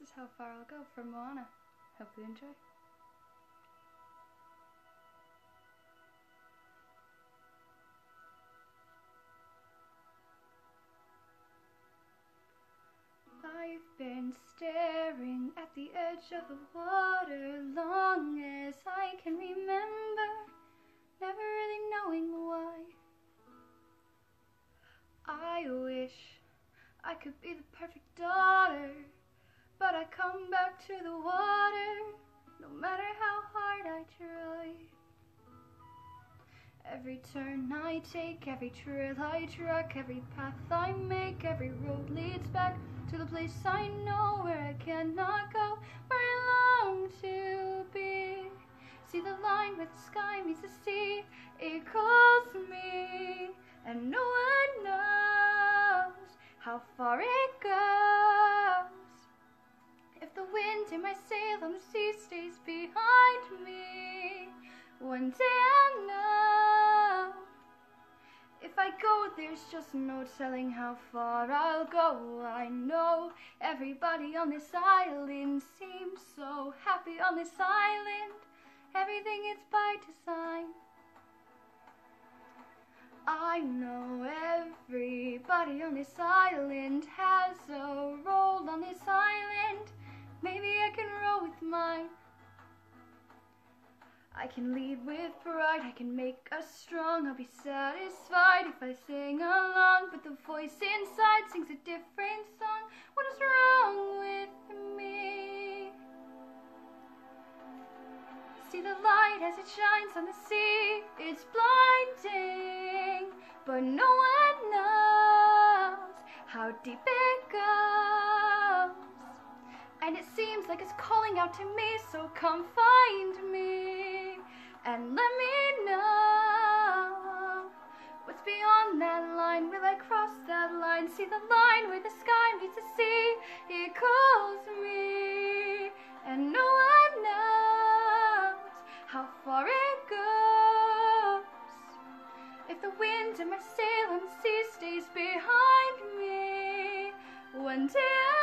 This is How Far I'll Go from Moana. Hope you enjoy. I've been staring at the edge of the water long as I can remember, never really knowing why. I wish I could be the perfect daughter, but I come back to the water no matter how hard I try. Every turn I take, every trail I track, every path I make, every road leads back to the place I know where I cannot go, where I long to be. See the line where the sky meets the sea, it calls me, and no one knows how far it goes. If the wind in my sail on the sea stays behind me, one day I'll know. If I go, there's just no telling how far I'll go. I know everybody on this island seems so happy on this island. Everything is by design. I know everybody on this island has a role on this island. Maybe I can roll with mine. I can lead with pride, I can make us strong. I'll be satisfied if I sing along, but the voice inside sings a different song. What is wrong with me? See the light as it shines on the sea, it's blinding, but no one knows how deep it goes. And it seems like it's calling out to me, so come find me and let me know what's beyond that line. Will I cross that line? See the line where the sky meets the sea, it calls me, and no one knows how far it goes. If the wind in my sail on the sea stays behind me, one day